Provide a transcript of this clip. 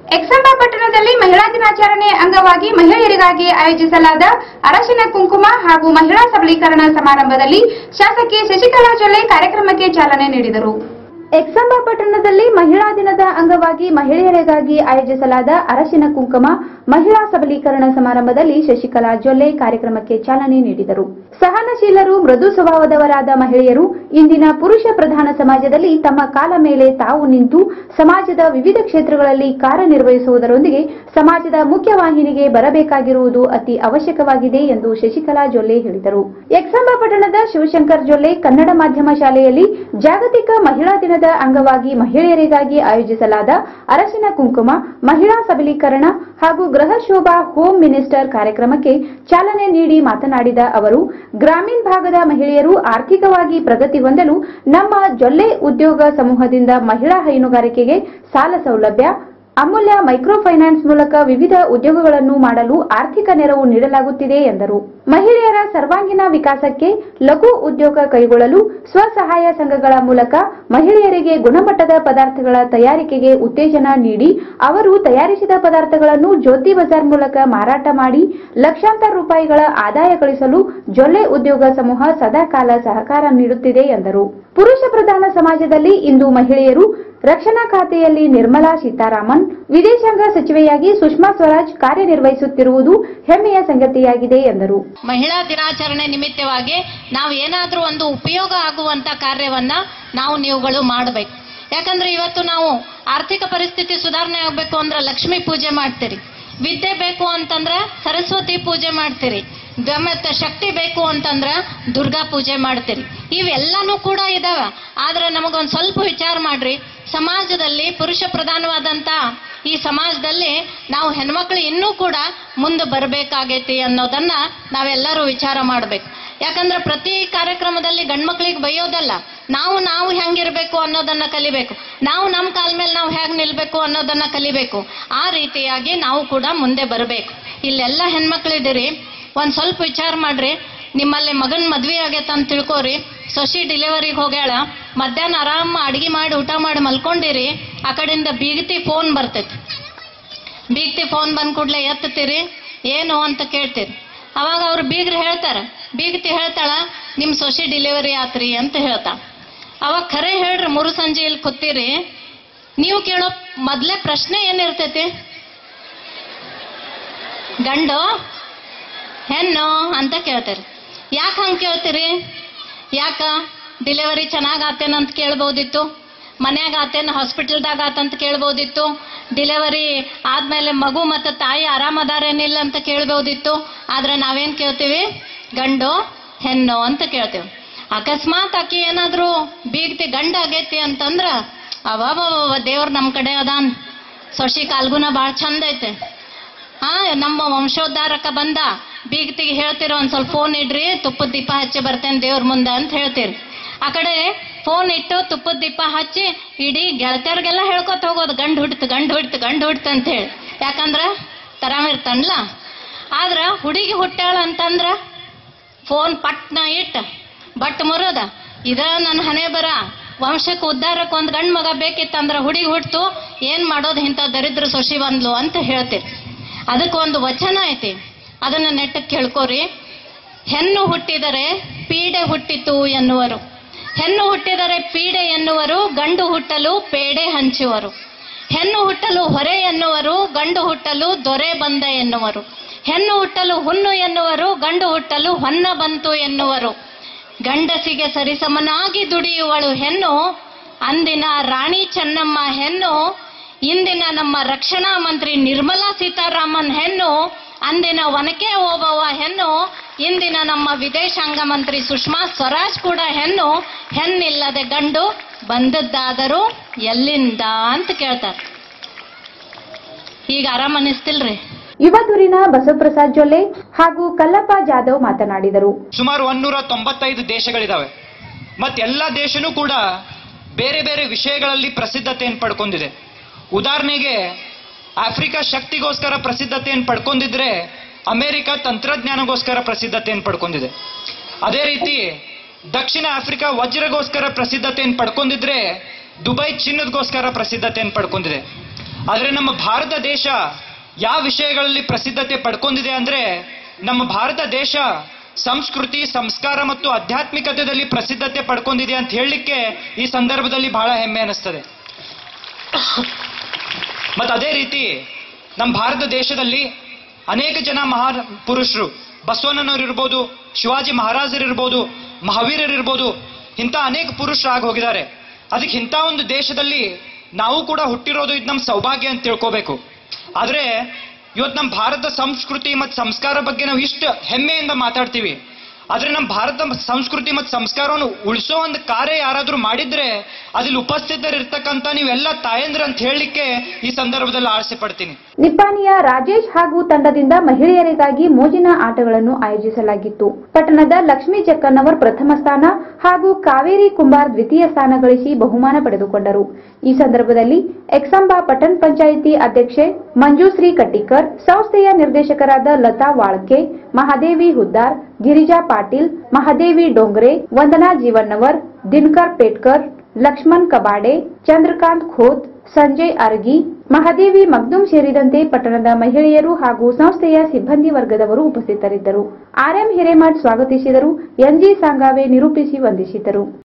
ಎಕ್ಸಂಬ ಪಟ್ಟಣದಲ್ಲಿ ಮಹಿಳಾ ದಿನಾಚರಣೆ ಅಂಗವಾಗಿ ಮಹಿಳೆಯರಿಗಾಗಿ ಆಯೋಜಿಸಲಾದ ಅರಶಿನ ಕುಂಕುಮ ಹಾಗೂ ಮಹಿಳಾ ಸಬಲೀಕರಣ ಸಮಾರಂಭದಲ್ಲಿ ಶಾಸಕಿ ಶಶಿಕಲಾ ಜೊಲ್ಲೆ ಕಾರ್ಯಕ್ರಮಕ್ಕೆ ಚಾಲನೆ ನೀಡಿದರು. ಎಕ್ಸಂಬ ಪಟ್ಟಣದಲ್ಲಿ ಮಹಿಳಾ ದಿನದ ಅಂಗವಾಗಿ ಮಹಿಳೆಯರಿಗಾಗಿ ಆಯೋಜಿಸಲಾದ ಅರಶಿನ ಕುಂಕುಮ ಮಹಿಳಾ ಸಬಲೀಕರಣ ಸಮಾರಂಭದಲ್ಲಿ ಶಶಿಕಲಾ ಜೊಲ್ಲೆ ಕಾರ್ಯಕ್ರಮಕ್ಕೆ ಚಾಲನೆ ನೀಡಿದರು. ಸಹನಶೀಲರು, ಮೃದು ಸ್ವಭಾವದವರಾದ ಮಹಿಳೆಯರು ಇಂದಿನ ಪುರುಷ ಪ್ರಧಾನ ಸಮಾಜದಲ್ಲಿ ತಮ್ಮ ಕಾಲ ಮೇಲೆ ತಾವು ನಿಂತು ಸಮಾಜದ ವಿವಿಧ ಕ್ಷೇತ್ರಗಳಲ್ಲಿ ಕಾರ್ಯನಿರ್ವಹಿಸುವುದರೊಂದಿಗೆ ಸಮಾಜದ ಮುಖ್ಯವಾಹಿನಿಗೆ ಬರಬೇಕಾಗಿರುವುದು ಅತಿ ಅವಶ್ಯಕವಾಗಿದೆ ಎಂದು ಶಶಿಕಲಾ ಜೊಲ್ಲೆ ಹೇಳಿದರು. ಎಕ್ಸಂಬ ಪಟ್ಟಣದ ಶಿವಶಂಕರ್ ಜೊಲ್ಲೆ ಕನ್ನಡ ಮಾಧ್ಯಮ ಶಾಲೆಯಲ್ಲಿ ಜಾಗತಿಕ ಮಹಿಳಾ ದಿನದ ಅಂಗವಾಗಿ ಮಹಿಳೆಯರಿಗಾಗಿ ಆಯೋಜಿಸಲಾದ ಅರಶಿನ ಕುಂಕುಮ ಮಹಿಳಾ ಸಬಲೀಕರಣ ಹಾಗೂ ಗೃಹ ಶೋಭಾ ಹೋಮ್ ಮಿನಿಸ್ಟರ್ ಕಾರ್ಯಕ್ರಮಕ್ಕೆ ಚಾಲನೆ ನೀಡಿ ಮಾತನಾಡಿದ ಅವರು, ಗ್ರಾಮೀಣ ಭಾಗದ ಮಹಿಳೆಯರು ಆರ್ಥಿಕವಾಗಿ ಪ್ರಗತಿ ಹೊಂದಲು ನಮ್ಮ ಜೊಲ್ಲೆ ಉದ್ಯೋಗ ಸಮೂಹದಿಂದ ಮಹಿಳಾ ಹೈನುಗಾರಿಕೆಗೆ ಸಾಲ ಸೌಲಭ್ಯ, ಅಮೂಲ್ಯ ಮೈಕ್ರೋ ಫೈನಾನ್ಸ್ ಮೂಲಕ ವಿವಿಧ ಉದ್ಯೋಗಗಳನ್ನು ಮಾಡಲು ಆರ್ಥಿಕ ನೆರವು ನೀಡಲಾಗುತ್ತಿದೆ ಎಂದರು. ಮಹಿಳೆಯರ ಸರ್ವಾಂಗೀಣ ವಿಕಾಸಕ್ಕೆ ಲಘು ಉದ್ಯೋಗ ಕೈಗೊಳ್ಳಲು ಸ್ವಸಹಾಯ ಸಂಘಗಳ ಮೂಲಕ ಮಹಿಳೆಯರಿಗೆ ಗುಣಮಟ್ಟದ ಪದಾರ್ಥಗಳ ತಯಾರಿಕೆಗೆ ಉತ್ತೇಜನ ನೀಡಿ ಅವರು ತಯಾರಿಸಿದ ಪದಾರ್ಥಗಳನ್ನು ಜ್ಯೋತಿ ಬಜಾರ್ ಮೂಲಕ ಮಾರಾಟ ಮಾಡಿ ಲಕ್ಷಾಂತರ ರೂಪಾಯಿಗಳ ಆದಾಯ ಗಳಿಸಲು ಜೊಲ್ಲೆ ಉದ್ಯೋಗ ಸಮೂಹ ಸದಾಕಾಲ ಸಹಕಾರ ನೀಡುತ್ತಿದೆ ಎಂದರು. ಪುರುಷ ಪ್ರಧಾನ ಸಮಾಜದಲ್ಲಿ ಇಂದು ಮಹಿಳೆಯರು ರಕ್ಷಣಾ ಖಾತೆಯಲ್ಲಿ ನಿರ್ಮಲಾ ಸೀತಾರಾಮನ್, ವಿದೇಶಾಂಗ ಸಚಿವೆಯಾಗಿ ಸುಷ್ಮಾ ಸ್ವರಾಜ್ ಕಾರ್ಯನಿರ್ವಹಿಸುತ್ತಿರುವುದು ಹೆಮ್ಮೆಯ ಸಂಗತಿಯಾಗಿದೆ ಎಂದರು. ಮಹಿಳಾ ದಿನಾಚರಣೆ ನಿಮಿತ್ತವಾಗಿ ನಾವು ಏನಾದರೂ ಒಂದು ಉಪಯೋಗ ಆಗುವಂತ ಕಾರ್ಯವನ್ನ ನೀವುಗಳು ಮಾಡಬೇಕು. ಯಾಕಂದ್ರೆ ಇವತ್ತು ನಾವು ಆರ್ಥಿಕ ಪರಿಸ್ಥಿತಿ ಸುಧಾರಣೆ ಆಗಬೇಕು ಅಂದ್ರೆ ಲಕ್ಷ್ಮೀ ಪೂಜೆ ಮಾಡ್ತೀರಿ, ವಿದ್ಯೆ ಬೇಕು ಅಂತಂದ್ರೆ ಸರಸ್ವತಿ ಪೂಜೆ ಮಾಡ್ತೀರಿ, ಮತ್ತೆ ಶಕ್ತಿ ಬೇಕು ಅಂತಂದ್ರ ದುರ್ಗಾ ಪೂಜೆ ಮಾಡ್ತೀರಿ. ಇವೆಲ್ಲಾನು ಕೂಡ ಇದಾವೆ. ಆದ್ರೆ ನಮಗೊಂದು ಸ್ವಲ್ಪ ವಿಚಾರ ಮಾಡ್ರಿ, ಸಮಾಜದಲ್ಲಿ ಪುರುಷ ಪ್ರಧಾನವಾದಂತ ಈ ಸಮಾಜದಲ್ಲಿ ನಾವು ಹೆಣ್ಮಕ್ಳು ಇನ್ನೂ ಕೂಡ ಮುಂದೆ ಬರಬೇಕಾಗೈತಿ ಅನ್ನೋದನ್ನ ನಾವೆಲ್ಲರೂ ವಿಚಾರ ಮಾಡ್ಬೇಕು. ಯಾಕಂದ್ರೆ ಪ್ರತಿ ಕಾರ್ಯಕ್ರಮದಲ್ಲಿ ಗಂಡ್ಮಕ್ಳಿಗೆ ಬೈಯೋದಲ್ಲ, ನಾವು ಹೆಂಗಿರ್ಬೇಕು ಅನ್ನೋದನ್ನ ಕಲಿಬೇಕು, ನಮ್ಮ ಕಾಲ ಮೇಲೆ ನಾವು ಹೇಗ್ ನಿಲ್ಬೇಕು ಅನ್ನೋದನ್ನ ಕಲಿಬೇಕು. ಆ ರೀತಿಯಾಗಿ ನಾವು ಕೂಡ ಮುಂದೆ ಬರಬೇಕು. ಇಲ್ಲೆಲ್ಲ ಹೆಣ್ಮಕ್ಳಿದ್ದೀರಿ, ಒಂದ್ ಸ್ವಲ್ಪ ವಿಚಾರ ಮಾಡ್ರಿ. ನಿಮ್ಮಲ್ಲಿ ಮಗನ್ ಮದ್ವೆ ಆಗೈತ ಅಂತ ತಿಳ್ಕೋರಿ, ಸೊಸಿ ಡಿಲಿವರಿಗೆ ಹೋಗ್ಯಾಳ, ಮಧ್ಯಾಹ್ನ ಆರಾಮ ಅಡಿಗೆ ಮಾಡಿ ಊಟ ಮಾಡಿ ಮಲ್ಕೊಂಡಿರಿ, ಆ ಕಡೆಯಿಂದ ಬೀಗತಿ ಫೋನ್ ಬರ್ತೈತಿ. ಬೀಗತಿ ಫೋನ್ ಬಂದ್ ಕೂಡ್ಲೆ ಎತ್ತತೀರಿ, ಏನು ಅಂತ ಕೇಳ್ತೀರಿ. ಅವಾಗ ಅವ್ರು ಬೀಗತಿ ಹೇಳ್ತಾಳ, ನಿಮ್ ಸೊಸಿ ಡಿಲಿವರಿ ಆತ್ರಿ ಅಂತ ಹೇಳ್ತಾಳ. ಅವಾಗ ಖರೆ ಹೇಳ್ರಿ, ಮೂರು ಸಂಜೆ ಇಲ್ಲಿ ಕೂತೀರಿ, ನೀವು ಕೇಳೋ ಮೊದ್ಲೇ ಪ್ರಶ್ನೆ ಏನಿರ್ತೈತಿ? ಗಂಡು ಹೆಣ್ಣು ಅಂತ ಕೇಳ್ತೀರಿ. ಯಾಕೆ ಹಂಗೆ ಕೇಳ್ತೀರಿ? ಯಾಕ ಡಿಲಿವರಿ ಚೆನ್ನಾಗ್ ಆತೇನಂತ ಕೇಳ್ಬೋದಿತ್ತು, ಮನ್ಯಾಗ ಆತೇನ ಹಾಸ್ಪಿಟಲ್ದಾಗ ಆತಂತ ಕೇಳ್ಬೋದಿತ್ತು, ಡಿಲಿವರಿ ಆದ್ಮೇಲೆ ಮಗು ಮತ್ತು ತಾಯಿ ಆರಾಮದಾರೇನಿಲ್ಲ ಅಂತ ಕೇಳ್ಬೋದಿತ್ತು. ಆದ್ರೆ ನಾವೇನ್ ಕೇಳ್ತೀವಿ? ಗಂಡು ಹೆಣ್ಣು ಅಂತ ಕೇಳ್ತೀವಿ. ಅಕಸ್ಮಾತ್ ಆಕಿ ಏನಾದ್ರು ಬೀಗ್ತಿ ಗಂಡ ಆಗೈತಿ ಅಂತಂದ್ರ ಅವ ದೇವ್ರ ನಮ್ ಕಡೆ ಅದಾನ್, ಸೊಸಿ ಕಾಲ್ಗುನ ಬಾಳ ಚಂದ ಐತೆ, ನಮ್ಮ ವಂಶೋದ್ಧಾರಕ ಬಂದ, ಬೀಗತಿಗೆ ಹೇಳ್ತೀರ ಒಂದ್ ಸ್ವಲ್ಪ ಫೋನ್ ಇಡ್ರಿ, ತುಪ್ಪದ ದೀಪ ಹಚ್ಚಿ ಬರ್ತೇನೆ ದೇವ್ರ ಮುಂದೆ ಅಂತ ಹೇಳ್ತೀರಿ. ಆ ಕಡೆ ಫೋನ್ ಇಟ್ಟು ತುಪ್ಪದ ದೀಪ ಹಚ್ಚಿ ಇಡೀ ಗೆಳತಿಯರ್ಗೆಲ್ಲ ಹೇಳ್ಕೊತ ಹೋಗೋದು, ಗಂಡು ಹುಡ್ತು ಅಂತ ಹೇಳಿ. ಯಾಕಂದ್ರ ತರಾಮಿರ್ತಾನಲ್ಲ. ಆದ್ರ ಹುಡುಗಿ ಹುಟ್ಟಾಳ ಅಂತಂದ್ರ ಫೋನ್ ಪಟ್ನ ಇಟ್ಟ ಬಟ್ ಮುರೋದ, ಇದ ನನ್ನ ಹಣೆ ಬರ, ವಂಶಕ್ಕೆ ಉದ್ಧಾರಕ್ಕೆ ಒಂದ್ ಗಂಡ್ ಮಗ ಬೇಕಿತ್ತಂದ್ರ ಹುಡುಗಿ ಹುಟ್ಟು, ಏನ್ ಮಾಡೋದು ಇಂಥ ದರಿದ್ರ ಸೊಸಿ ಬಂದ್ಲು ಅಂತ ಹೇಳ್ತೀರಿ. ಅದಕ್ಕೊಂದು ವಚನ ಐತಿ, ಅದನ್ನ ನೆಟ್ಟಕ್ಕೆ ಕೇಳ್ಕೋರಿ. ಹೆಣ್ಣು ಹುಟ್ಟಿದರೆ ಪೀಡೆ ಹುಟ್ಟಿತು ಎನ್ನುವರು, ಹೆಣ್ಣು ಹುಟ್ಟಿದರೆ ಪೀಡೆ ಎನ್ನುವರು, ಗಂಡು ಹುಟ್ಟಲು ಪೇಡೆ ಹಂಚುವರು. ಹೆಣ್ಣು ಹುಟ್ಟಲು ಹೊರೆ ಎನ್ನುವರು, ಗಂಡು ಹುಟ್ಟಲು ದೊರೆ ಬಂದ ಎನ್ನುವರು. ಹೆಣ್ಣು ಹುಟ್ಟಲು ಹುಣ್ಣು ಎನ್ನುವರು, ಗಂಡು ಹುಟ್ಟಲು ಹೊನ್ನ ಬಂತು ಎನ್ನುವರು. ಗಂಡಸಿಗೆ ಸರಿಸಮನಾಗಿ ದುಡಿಯುವಳು ಹೆಣ್ಣು, ಅಂದಿನ ರಾಣಿ ಚೆನ್ನಮ್ಮ ಹೆಣ್ಣು, ಇಂದಿನ ನಮ್ಮ ರಕ್ಷಣಾ ಮಂತ್ರಿ ನಿರ್ಮಲಾ ಸೀತಾರಾಮನ್ ಹೆಣ್ಣು, ಅಂದಿನ ಒನಕೆ ಓಬವ್ವ ಹೆಣ್ಣು, ಇಂದಿನ ನಮ್ಮ ವಿದೇಶಾಂಗ ಮಂತ್ರಿ ಸುಷ್ಮಾ ಸ್ವರಾಜ್ ಕೂಡ ಹೆಣ್ಣು. ಹೆಣ್ಣಿಲ್ಲದೆ ಗಂಡು ಬಂದದ್ದಾದರೂ ಎಲ್ಲಿಂದ ಅಂತ ಕೇಳ್ತಾರೆ. ಈಗ ಆರಾಮ ಅನಿಸ್ತಿಲ್ರಿ? ಯುವದೂರಿನ ಬಸವಪ್ರಸಾದ್ ಜೊಲ್ಲೆ ಹಾಗೂ ಕಲ್ಲಪ್ಪ ಜಾಧವ್ ಮಾತನಾಡಿದರು. ಸುಮಾರು 195 ದೇಶಗಳಿದಾವೆ. ಎಲ್ಲ ದೇಶನೂ ಕೂಡ ಬೇರೆ ಬೇರೆ ವಿಷಯಗಳಲ್ಲಿ ಪ್ರಸಿದ್ಧತೆಯನ್ನು ಪಡ್ಕೊಂಡಿದೆ. ಉದಾಹರಣೆಗೆ ಆಫ್ರಿಕಾ ಶಕ್ತಿಗೋಸ್ಕರ ಪ್ರಸಿದ್ಧತೆಯನ್ನು ಪಡ್ಕೊಂಡಿದ್ರೆ ಅಮೆರಿಕ ತಂತ್ರಜ್ಞಾನಗೋಸ್ಕರ ಪ್ರಸಿದ್ಧತೆಯನ್ನು ಪಡ್ಕೊಂಡಿದೆ. ಅದೇ ರೀತಿ ದಕ್ಷಿಣ ಆಫ್ರಿಕಾ ವಜ್ರಗೋಸ್ಕರ ಪ್ರಸಿದ್ಧತೆಯನ್ನು ಪಡ್ಕೊಂಡಿದ್ರೆ ದುಬೈ ಚಿನ್ನದಗೋಸ್ಕರ ಪ್ರಸಿದ್ಧತೆಯನ್ನು ಪಡ್ಕೊಂಡಿದೆ. ಆದರೆ ನಮ್ಮ ಭಾರತ ದೇಶ ಯಾವ ವಿಷಯಗಳಲ್ಲಿ ಪ್ರಸಿದ್ಧತೆ ಪಡ್ಕೊಂಡಿದೆ ಅಂದ್ರೆ, ನಮ್ಮ ಭಾರತ ದೇಶ ಸಂಸ್ಕೃತಿ, ಸಂಸ್ಕಾರ ಮತ್ತು ಆಧ್ಯಾತ್ಮಿಕತೆಯಲ್ಲಿ ಪ್ರಸಿದ್ಧತೆ ಪಡ್ಕೊಂಡಿದೆ ಅಂತ ಹೇಳಲಿಕ್ಕೆ ಈ ಸಂದರ್ಭದಲ್ಲಿ ಬಹಳ ಹೆಮ್ಮೆ ಅನಿಸ್ತದೆ. ಮತ್ತು ಅದೇ ರೀತಿ ನಮ್ಮ ಭಾರತ ದೇಶದಲ್ಲಿ ಅನೇಕ ಜನ ಮಹಾಪುರುಷರು, ಬಸವಣ್ಣನವರಿರ್ಬೋದು, ಶಿವಾಜಿ ಮಹಾರಾಜರಿರ್ಬೋದು, ಮಹಾವೀರರಿರ್ಬೋದು, ಇಂಥ ಅನೇಕ ಪುರುಷರಾಗಿ ಹೋಗಿದ್ದಾರೆ. ಅದಕ್ಕೆ ಇಂಥ ಒಂದು ದೇಶದಲ್ಲಿ ನಾವು ಕೂಡ ಹುಟ್ಟಿರೋದು ಇದು ನಮ್ಮ ಸೌಭಾಗ್ಯ ಅಂತ ತಿಳ್ಕೋಬೇಕು. ಆದರೆ ಇವತ್ತು ನಮ್ಮ ಭಾರತ ಸಂಸ್ಕೃತಿ ಮತ್ತು ಸಂಸ್ಕಾರ ಬಗ್ಗೆ ನಾವು ಇಷ್ಟು ಹೆಮ್ಮೆಯಿಂದ ಮಾತಾಡ್ತೀವಿ. ಆದರೆ ನಮ್ಮ ಭಾರತ ಸಂಸ್ಕೃತಿ ಮತ್ತು ಸಂಸ್ಕಾರವನ್ನು ಉಳಿಸೋ ಒಂದು ಕಾರ್ಯ ಯಾರಾದರೂ ಮಾಡಿದ್ರೆ ಅದ್ರಲ್ಲಿ ಉಪಸ್ಥಿತರಿರ್ತಕ್ಕಂಥ ನೀವೆಲ್ಲ ತಾಯಂದ್ರ ಅಂತ ಹೇಳಲಿಕ್ಕೆ ಈ ಸಂದರ್ಭದಲ್ಲಿ ಆಸೆ ಪಡ್ತೀನಿ. ನಿಪ್ಪಾಣಿಯ ರಾಜೇಶ್ ಹಾಗೂ ತಂಡದಿಂದ ಮಹಿಳೆಯರಿಗಾಗಿ ಮೋಜಿನ ಆಟಗಳನ್ನು ಆಯೋಜಿಸಲಾಗಿತ್ತು. ಪಟ್ಟಣದ ಲಕ್ಷ್ಮೀ ಜಕ್ಕನ್ನವರ್ ಪ್ರಥಮ ಸ್ಥಾನ ಹಾಗೂ ಕಾವೇರಿ ಕುಂಬಾರ್ ದ್ವಿತೀಯ ಸ್ಥಾನ ಗಳಿಸಿ ಬಹುಮಾನ ಪಡೆದುಕೊಂಡರು. ಈ ಸಂದರ್ಭದಲ್ಲಿ ಎಕ್ಸಂಬಾ ಪಟ್ಟಣ ಪಂಚಾಯಿತಿ ಅಧ್ಯಕ್ಷೆ ಮಂಜುಶ್ರೀ ಕಟ್ಟಿಕರ್, ಸಂಸ್ಥೆಯ ನಿರ್ದೇಶಕರಾದ ಲತಾ ವಾಳ್ಕೆ, ಮಹಾದೇವಿ ಹುದ್ದಾರ್, ಗಿರಿಜಾ ಪಾಟೀಲ್, ಮಹಾದೇವಿ ಡೋಂಗ್ರೆ, ವಂದನಾ ಜೀವನ್ನವರ್, ದಿನಕರ್ ಪೇಟ್ಕರ್, ಲಕ್ಷ್ಮಣ್ ಕಬಾಡೆ, ಚಂದ್ರಕಾಂತ್ ಖೋತ್, ಸಂಜಯ್ ಅರ್ಗಿ, ಮಹಾದೇವಿ ಮಗ್ದುಮ್ ಸೇರಿದಂತೆ ಪಟ್ಟಣದ ಮಹಿಳೆಯರು ಹಾಗೂ ಸಂಸ್ಥೆಯ ಸಿಬ್ಬಂದಿ ವರ್ಗದವರು ಉಪಸ್ಥಿತರಿದ್ದರು. ಆರ್ಎಂ ಹಿರೇಮಠ್ ಸ್ವಾಗತಿಸಿದರು. ಎನ್ಜಿ ಸಾಂಗಾವೆ ನಿರೂಪಿಸಿ ವಂದಿಸಿದರು.